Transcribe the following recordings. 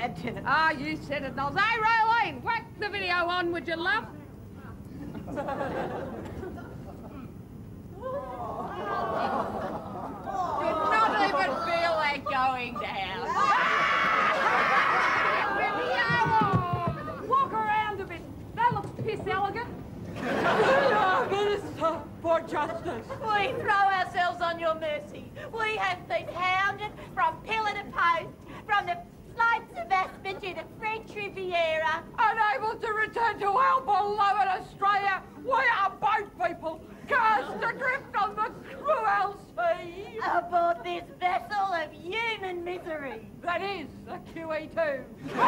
imagine it. Ah, you said it, Knowles. Hey, Raylene, whack the video on, would you, love? Did not even feel like going down. Walk around a bit. That looks piss elegant. Minister for Justice. We throw ourselves on your mercy. We have been hounded from pillar to post, from the slopes of Aspen to the French Riviera. Unable to return to our beloved Australia, we are boat people, cast adrift on the cruel sea. Aboard this vessel of human misery. That is the QE2.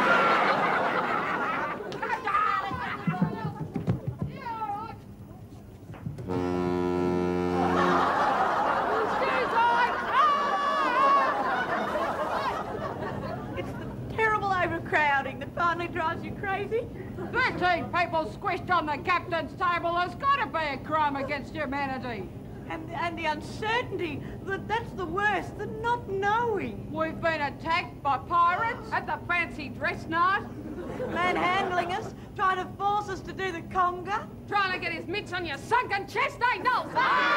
It's the terrible overcrowding that finally drives you crazy. 13 people squished on the captain's table has got to be a crime against humanity. And the uncertainty, that's the worst, the not knowing. We've been attacked by pirates at the fancy dress night. Manhandling us, trying to force us to do the conga. Trying to get his mitts on your sunken chest, eh, Knowles?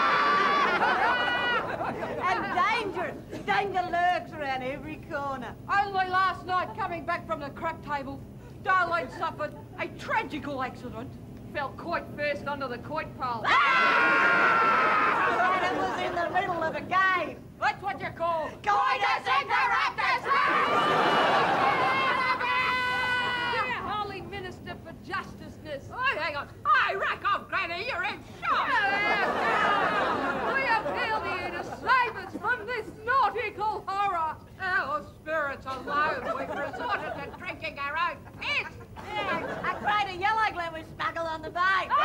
And dangerous. Danger lurks around every corner. Only last night, coming back from the crack table, Darlene suffered a tragical accident. Fell quite first onto the quoit pole. And it was in the middle of a game. That's what you call Coitus interruptus! Dear Holy Minister for Justiceness. Oh, hang on. Hey, rack off, Granny, you're in shock. We appeal to you to save us from this nautical horror. Our spirits alone, we've resorted to drinking our own piss. Yeah, a crate of yellow glen we smuggled on the boat.